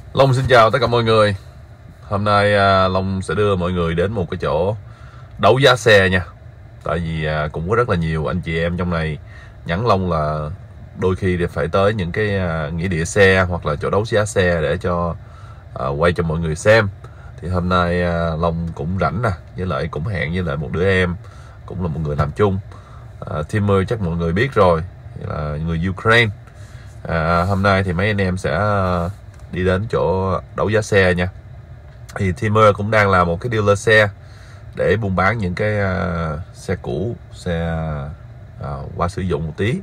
Long xin chào tất cả mọi người. Hôm nay Long sẽ đưa mọi người đến một cái chỗ đấu giá xe nha. Tại vì cũng có rất là nhiều anh chị em trong này nhắn Long là đôi khi thì phải tới những cái nghĩa địa xe hoặc là chỗ đấu giá xe để cho quay cho mọi người xem. Thì hôm nay Long cũng rảnh nè, với lại cũng hẹn với lại một đứa em cũng là một người làm chung. Timur chắc mọi người biết rồi, là người Ukraine. Hôm nay thì mấy anh em sẽ đi đến chỗ đấu giá xe nha. Thì Timur cũng đang làm một cái dealer xe để buôn bán những cái xe cũ, xe qua sử dụng một tí.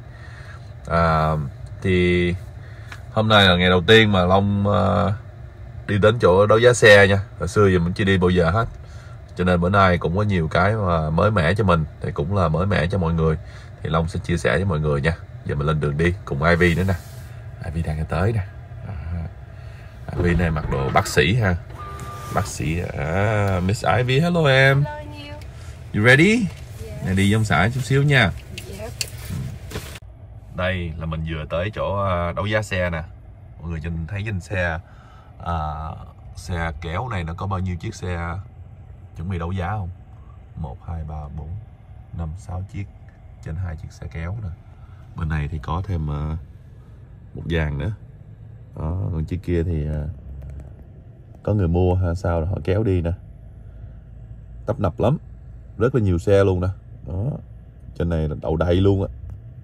Thì hôm nay là ngày đầu tiên mà Long đi đến chỗ đấu giá xe nha. Hồi xưa giờ mình chưa đi bao giờ hết, cho nên bữa nay cũng có nhiều cái mà mới mẻ cho mình, thì cũng là mới mẻ cho mọi người, thì Long sẽ chia sẻ với mọi người nha. Giờ mình lên đường đi cùng Ivy nữa nè. Ivy đang tới nè. Ivy này mặc đồ bác sĩ ha. Bác sĩ Miss Ivy, hello em. Hello you. You ready? Yeah. Này đi ông xã chút xíu nha. Yep. Đây là mình vừa tới chỗ đấu giá xe nè. Mọi người nhìn thấy trên xe xe kéo này nó có bao nhiêu chiếc xe chuẩn bị đấu giá không? 1, 2, 3, 4, 5, 6 chiếc, trên 2 chiếc xe kéo nè. Bên này thì có thêm một dàn nữa. Đó, còn chiếc kia thì có người mua ha, sao rồi họ kéo đi nè. Tấp nập lắm, rất là nhiều xe luôn nè. Đó, trên này là đậu đầy luôn á.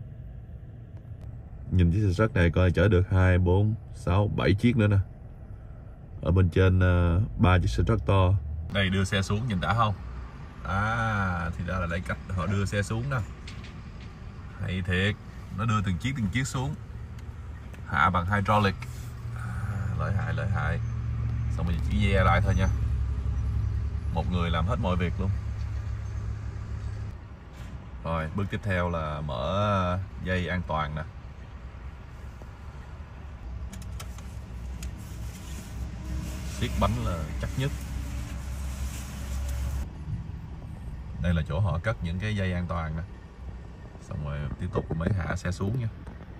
Nhìn chiếc xe truck này coi chở được 2, 4, 6, 7 chiếc nữa nè. Ở bên trên 3 chiếc xe truck to. Đây đưa xe xuống nhìn đã không? Thì ra là đây cách họ đưa xe xuống nè. Hay thiệt, nó đưa từng chiếc xuống, hạ bằng hydraulic. Lợi hại. Xong mình chỉ ve lại thôi nha. Một người làm hết mọi việc luôn. Rồi bước tiếp theo là mở dây an toàn nè. Siết bánh là chắc nhất. Đây là chỗ họ cất những cái dây an toàn nè. Xong rồi tiếp tục mới hạ xe xuống nha.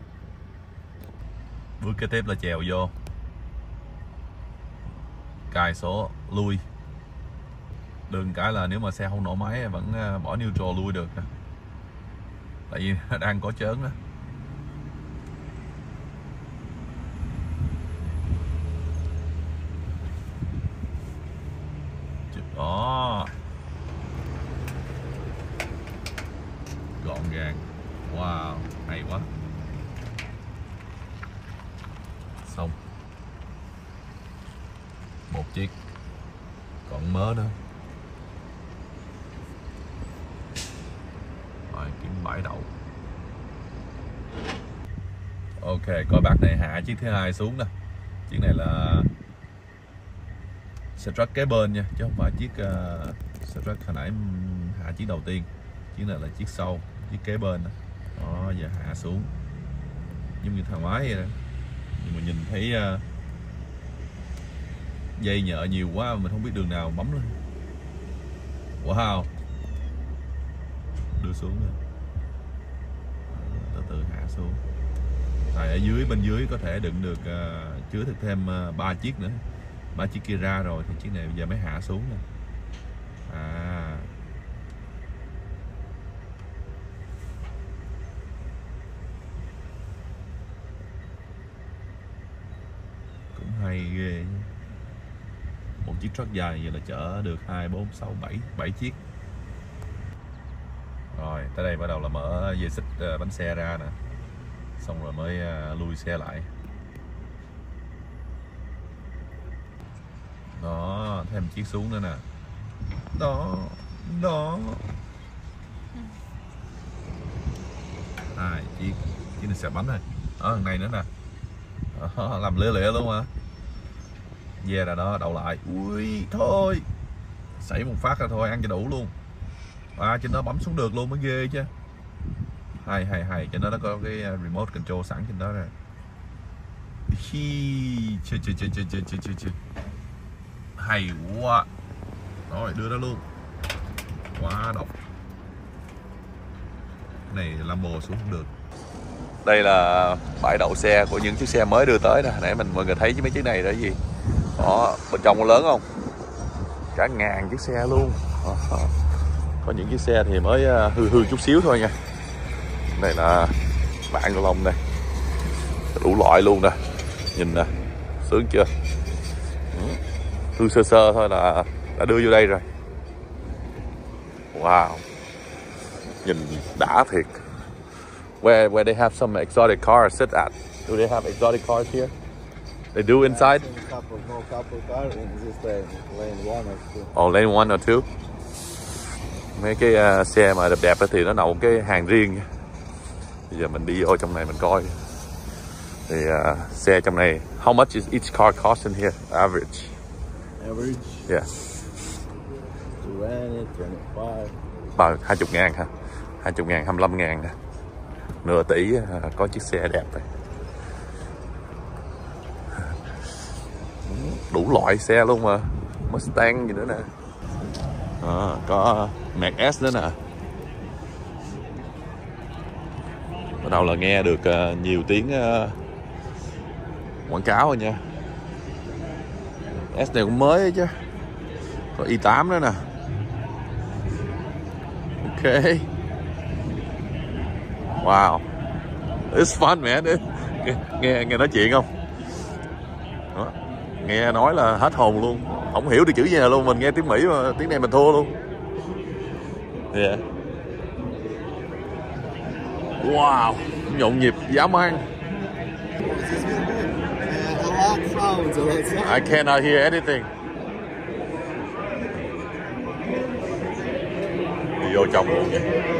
Bước kế tiếp là chèo vô, cài số lui. Đừng cái là nếu mà xe không nổ máy vẫn bỏ neutral lui được nè, tại vì đang có chớn đó. Đó, gọn gàng, wow, hay quá. Xong một chiếc, còn mớ nữa. Rồi kiếm bãi đậu. Ok, coi bác này hạ chiếc thứ hai xuống nè. Chiếc này là xe truck kế bên nha, chứ không phải chiếc xe truck hồi nãy hạ chiếc đầu tiên. Chiếc này là chiếc sau, chiếc kế bên đó. Đó, giờ hạ xuống giống như thang máy vậy đó. Nhưng mà nhìn thấy dây nhợ nhiều quá, mình không biết đường nào bấm lên. Wow, đưa xuống rồi. Từ từ hạ xuống. Tại ở dưới, bên dưới có thể đựng được chứa được thêm 3 chiếc nữa. 3 chiếc kia ra rồi thì chiếc này bây giờ mới hạ xuống nè. Cũng hay ghê. Một chiếc truck dài vậy là chở được 2, 4, 6, 7 chiếc. Rồi tới đây bắt đầu là mở dây xích bánh xe ra nè. Xong rồi mới lui xe lại. Đó, thêm chiếc xuống nữa nè. Đó. 2 chiếc. Chiếc này xẻ bánh rồi. Ở thằng này nữa nè. Đó, làm lẻ luôn hả? Ve ra đó, đậu lại. Ui, thôi. Xảy một phát ra thôi, ăn cho đủ luôn. Trên đó bấm xuống được luôn mới ghê chứ. Hay. Trên đó nó có cái remote control sẵn trên đó rồi. Chơi. Hay quá. Rồi đưa ra luôn. Quá độc. Cái này Lambo xuống không được. Đây là bãi đậu xe của những chiếc xe mới đưa tới nè. Nãy mọi người thấy mấy chiếc này là gì? Đó, bên trong có lớn không? Cả ngàn chiếc xe luôn. Có những chiếc xe thì mới hư hư chút xíu thôi nha. Này là bạn của Long đây, đủ loại luôn nè, nhìn nè, sướng chưa? Hư sơ sơ thôi là đã đưa vô đây rồi. Wow, nhìn đã thiệt. Where they have some exotic cars sit at? Do they have exotic cars here? They do inside? Couple cars in this lane 1 or 2. Oh, lane 1 or 2? Mấy cái xe mà đẹp đẹp thì nó nằm cái hàng riêng nha. Bây giờ mình đi vô trong này mình coi. Thì xe trong này, how much is each car cost in here? Average? Average? Yeah. 20, 25. Bao 20.000 ha? 20.000, 25.000 nè. Nửa tỷ có chiếc xe đẹp này. Đủ loại xe luôn mà. Mustang gì nữa nè. Có Merc S nữa nè. Bắt đầu là nghe được nhiều tiếng quảng cáo rồi nha. S này cũng mới chứ. Có i8 nữa nè. Ok. Wow. It's fun man. Nghe nói chuyện không? Đó. Nghe nói là hết hồn luôn. Không hiểu được chữ gì nào luôn. Mình nghe tiếng Mỹ mà tiếng này mình thua luôn. Yeah. Wow, nhộn nhịp dã man. I cannot hear anything. Đi vô trong luôn.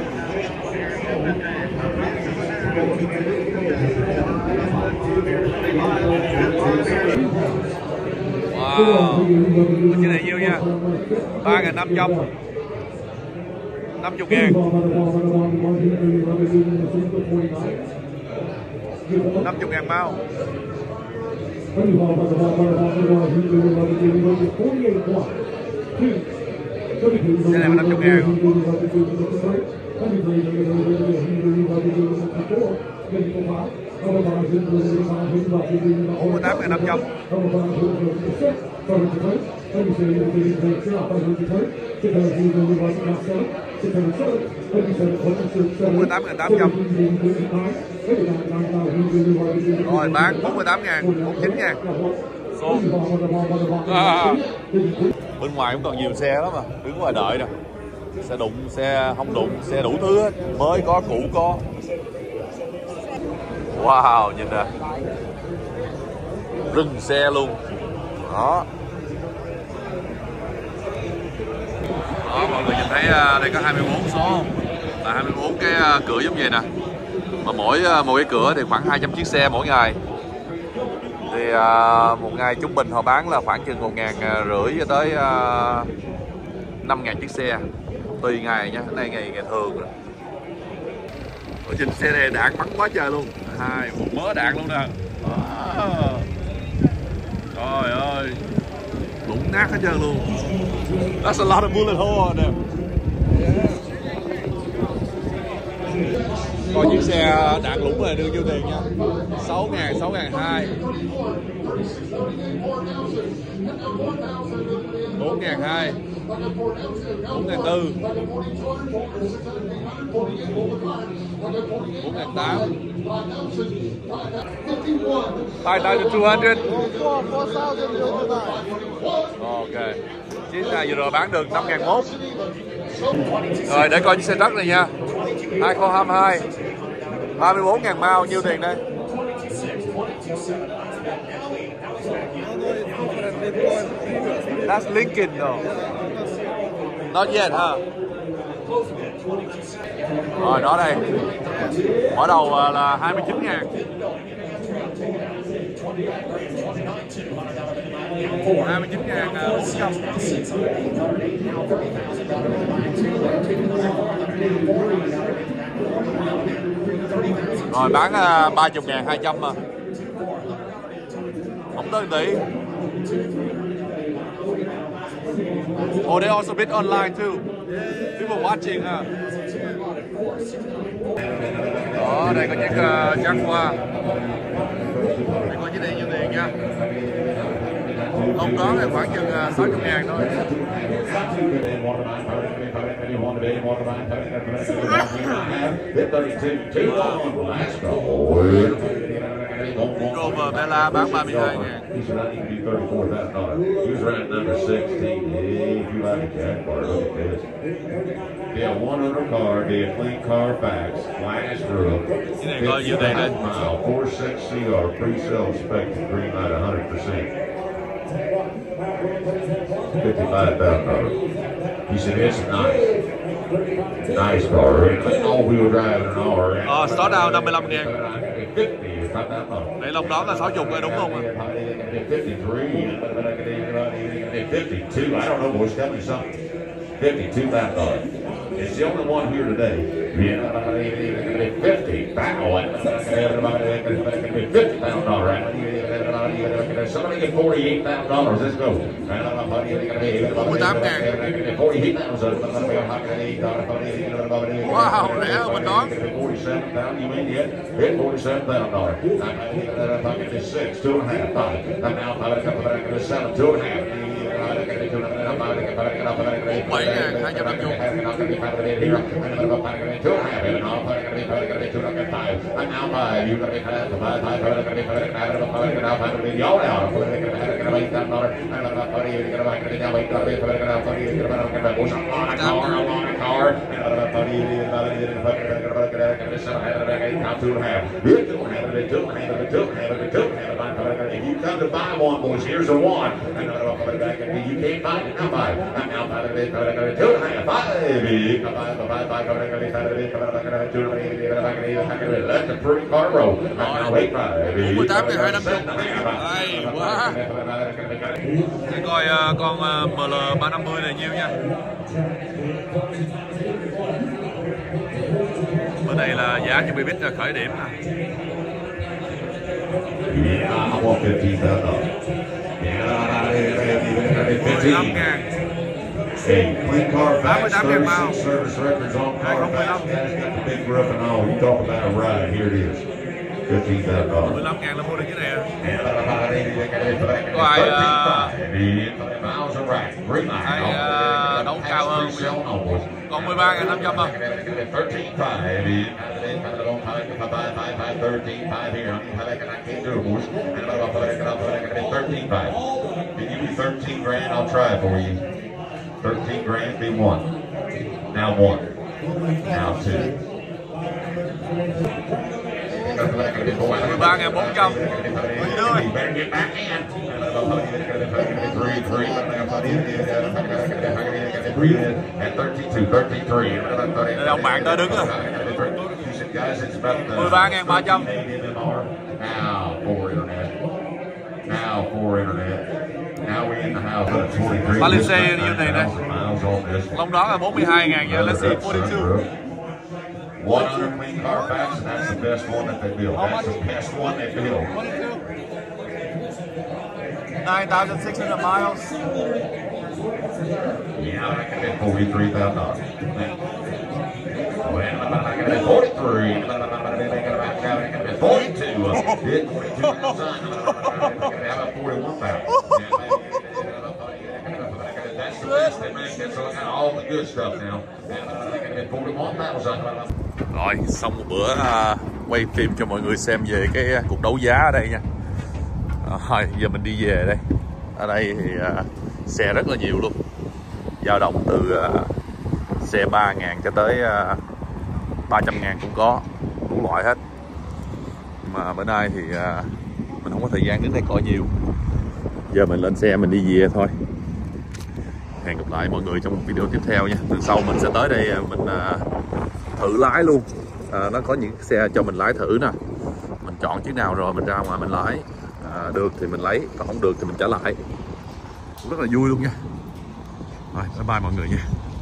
Wow, cái này nhiêu nha? 3.500. 50.000. 50.000 mao. Cái này là 50.000. 48.500. 48.800. Rồi bán 48.000, 49.000. Bên ngoài cũng còn nhiều xe lắm mà, đứng ngoài đợi nè. Xe đụng, xe không đụng, xe đủ thứ hết, mới có, cũ có. Wow, nhìn nè. Rừng xe luôn. Đó. Đó, mọi người nhìn thấy đây có 24 số không? Là 24 cái cửa giống vậy nè. Mà mỗi một cái cửa thì khoảng 200 chiếc xe mỗi ngày. Thì một ngày trung bình họ bán là khoảng chừng 1.500 cho tới 5.000 chiếc xe. Tùy ngày nha, đây ngày thường rồi. Ở trên xe này đạn bắn quá trời luôn. Một mớ đạn luôn nè. Trời ơi, lũng nát hết trơn luôn. That's a lot of bullet hole nè. Coi chiếc xe đạn lũng này đưa nhiêu tiền nha. 6.000, 6.200. 4.200. 4.400. 4.800. 5.200. Ok. Chiếc này vừa rồi bán được 5.100. Rồi để coi chiếc xe đất này nha. 2022. 34.000 mao, nhiêu tiền đây? That's Lincoln though. Not yet ha. Rồi đó đây. Mở đầu là 29.000. 29.400. Rồi bán 30.200 mà. Không tới tỷ. Oh, they also bid online too. People watching ha. Đó, đây có chiếc Jaguar. Đây có chiếc này nhiêu tiền nha. Lông đó là khoảng chừng 60.000 thôi. Rover Bella bán 32.000. Yeah, 100 car, did clean Carfax, glass roof, 55 mile, 4.6 CR, pre-sale inspected, green light 100%. $55,000. He said, it's nice. Nice car, right? All-wheel drive and all, right? Start down 55.000. Để lông đó là 60 rồi đúng không ạ? 52, I don't know, boys, tell me something. $52,000. It's the only one here today. 50. $50,000, right? Somebody get $48,000. Let's go. 48.000. Wow, rẻ hơn mình đoán. $47,000. You in yet? Hit $47,000. 6, 2.5, 5. I'm out. 7, 2.5. 7, you come to buy one, boys, here's the one. You can't buy it, now buy it. I'm now by the 2.5. 5. Let the pretty car roll. I'm now 8.5. 18.250. Hay quá. Để coi con ML350 này nhiêu nha. Bữa này là giá cho Bibit là khởi điểm nè. Yeah, I want 15,000. Hey, clean Carfax, 36 service records on Carfax. Guy's got the big roof and all. You talk about a ride, here it is. $15,000. 15.000 là mua được cái này. Ai đấu cao hơn. Còn 13.500 không? 13.500. Can you do 13 grand? I'll try it for you. 13 grand, be one. Now one. Now two. 13.400. Đây ông bạn đã đứng rồi. 13.300. Now for internet. Now we're in the house at 23. Palisade như này này. Lông đó là 42.000 giờ. Let's see 42. 100 clean Carfax, and that's the best one that they build. That's the best one they build. 9,600 miles. Yeah, I can get $43,000. 43. 42. Hit 42,000. 41,000. That's the best they make. That's all the good stuff now. 41,000. Rồi, xong một bữa quay phim cho mọi người xem về cái cuộc đấu giá ở đây nha. Rồi, giờ mình đi về đây. Ở đây thì xe rất là nhiều luôn. Dao động từ xe 3.000 cho tới 300.000 cũng có, đủ loại hết. Mà bữa nay thì mình không có thời gian đứng đây coi nhiều. Giờ mình lên xe mình đi về thôi. Hẹn gặp lại mọi người trong một video tiếp theo nha. Từ sau mình sẽ tới đây mình thử lái luôn. Nó có những xe cho mình lái thử nè. Mình chọn chiếc nào rồi mình ra ngoài mình lái. Được thì mình lấy, còn không được thì mình trả lại. Rất là vui luôn nha. Rồi, bye bye mọi người nha.